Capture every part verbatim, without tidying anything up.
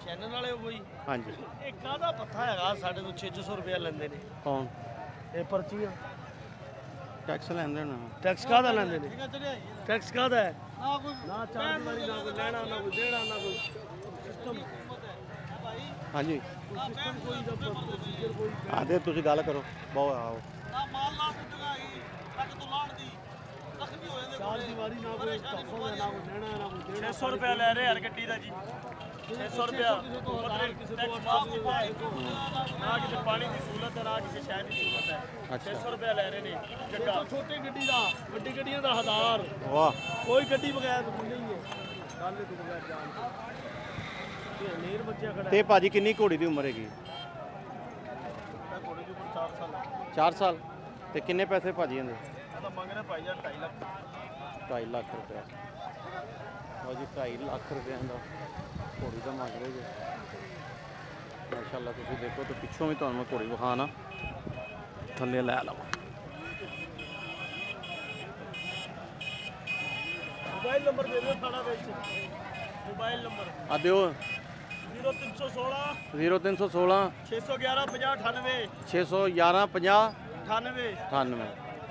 Channel ਵਾਲੇ ਹੋ ਕੋਈ? ਹਾਂਜੀ। ਇਹ ਕਾਹਦਾ ਪੱਥਾ ਹੈਗਾ ਸਾਡੇ ਤੋਂ ਛੇ ਸੌ ਰੁਪਇਆ ਲੈਂਦੇ ਨੇ? ਕੌਣ? ਇਹ ਪਰਚੀਆਂ ਟੈਕਸ ਲੈਂਦੇ ਨਾ। ਟੈਕਸ ਕਾਹਦਾ ਲੈਂਦੇ ਨੇ? ਟੈਕਸ ਕਾਹਦਾ ਹੈ? ਨਾ ਕੋਈ ਨਾ ਚਾਰ ਦੀਵਾਰੀ, ਨਾ ਕੋਈ ਲੈਣਾ, ਨਾ ਕੋਈ ਦੇਣਾ, ਨਾ ਕੋਈ ਸਿਸਟਮ। ਹਾਂਜੀ ਸਿਸਟਮ ਕੋਈ ਦਾ ਪ੍ਰੋਸੀਜਰ ਕੋਈ। ਆਦੇ ਤੁਸੀਂ ਗੱਲ ਕਰੋ ਬਹੁਤ ਆਓ। ਨਾ ਮਾਲ ਲਾ ਜਗ੍ਹਾ ਹੈਗੀ ਤੱਕ ਤੋਂ ਲਾਣ ਦੀ ਜ਼ਖਮੀ ਹੋ ਜਾਂਦੇ। ਚਾਰ ਦੀਵਾਰੀ, ਨਾ ਕੋਈ ਟੱਫਲ ਹੈ, ਨਾ ਕੋਈ ਲੈਣਾ, ਨਾ ਕੋਈ ਦੇਣਾ। ਛੇ ਸੌ ਰੁਪਇਆ ਲੈ ਰਹੇ ਹਰ ਗੱਡੀ ਦਾ ਜੀ। ਛੇ ਸੌ ਰੁਪਇਆ ਕਿਸੇ ਤੋਂ ਮਾਫ ਨਹੀਂ ਪਾਏ ਨਾ, ਕਿਸੇ ਪਾਣੀ ਦੀ ਸਹੂਲਤ ਹੈ, ਨਾ ਕਿਸੇ ਸ਼ਹਿਰ ਦੀ ਸਹੂਲਤ ਹੈ। ਛੇ ਸੌ ਰੁਪਇਆ ਲੈ ਰਹੇ ਨੇ ਜੱਗਾ। ਛੋਟੀ ਗੱਡੀ ਦਾ, ਵੱਡੀ ਗੱਡੀਆਂ ਦਾ ਹਜ਼ਾਰ। ਵਾਹ। ਕੋਈ ਗੱਡੀ ਬਗੈਰ ਨਹੀਂ ਹੈ ਗੱਲ ਤੋਂ ਬਗੈਰ ਜਾਣ ਤੇ ਨੇਰ ਬੱਚਿਆ ਖੜਾ। ਤੇ ਭਾਜੀ ਕਿੰਨੀ ਘੋੜੀ ਦੀ ਉਮਰ ਹੈਗੀ? ਘੋੜੇ ਦੀ ਉਮਰ ਚਾਰ ਸਾਲ। ਚਾਰ ਸਾਲ। ਤੇ ਕਿੰਨੇ ਪੈਸੇ ਭਾਜੀ ਇਹਦੇ? ਤਾਂ ਮੰਗ ਰਿਹਾ ਭਾਈ ਜਾਨ ਢਾਈ ਲੱਖ। ਢਾਈ ਲੱਖ ਰੁਪਇਆ। ਲਓ ਜੀ ਢਾਈ ਲੱਖ ਰੁਪਏ ਦਾ ਘੋੜੀ ਦਾ ਮੰਗ ਰਹੇ ਜੀ। ਮਾਸ਼ਾਅੱਲਾ ਤੁਸੀਂ ਦੇਖੋ ਤੇ ਪਿੱਛੋਂ ਵੀ ਤੁਹਾਨੂੰ ਮੈਂ ਘੋੜੀ ਵਿਖਾ ਨਾ ਥੱਲੇ ਲੈ ਲਵਾਂ। मोबाइल नंबर दे दो थाना ਵਿੱਚ। मोबाइल नंबर आ दियो जीरो तीन सौ सोलह जीरो तीन सौ सोलह छे सौ ग्यारह पचास अठानवे छे सौ ग्यारह पचास अठानवे अठानवे।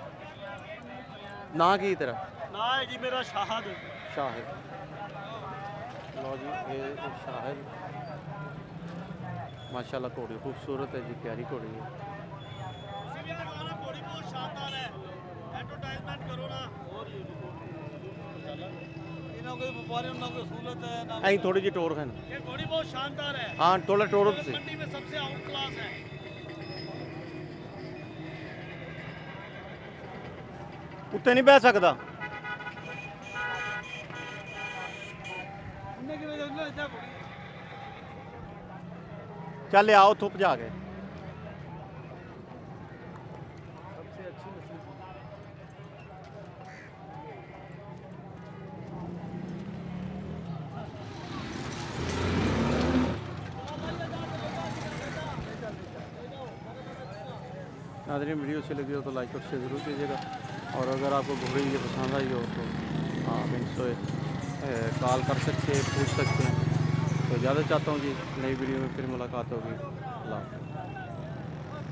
ना की तेरा? ना है जी मेरा शहाद। शाहिद। लो जी ये शाहिद माशाल्लाह घोड़ी खूबसूरत है जी, प्यारी घोड़ी है। घोड़ी बहुत शानदार है, एडवर्टाइजमेंट करो ना। ऐ थोड़ी जी टोर है। ये घोड़ी बहुत शानदार है। हाँ थोड़ा टोर से मंडी में सबसे आउट क्लास है। उत्ते नहीं बह सकता। चल आओ उतो भजा के। सबसे अच्छी नस्ल नाज़रीन वीडियो अच्छी लगी हो तो लाइक और शेयर ज़रूर कीजिएगा। और अगर आपको घोड़ी ये पसंद आई हो तो आप इनसे कॉल कर सकते हैं, पूछ सकते हैं। तो ज़्यादा चाहता हूँ जी नई वीडियो में फिर मुलाकात होगी। अल्लाह।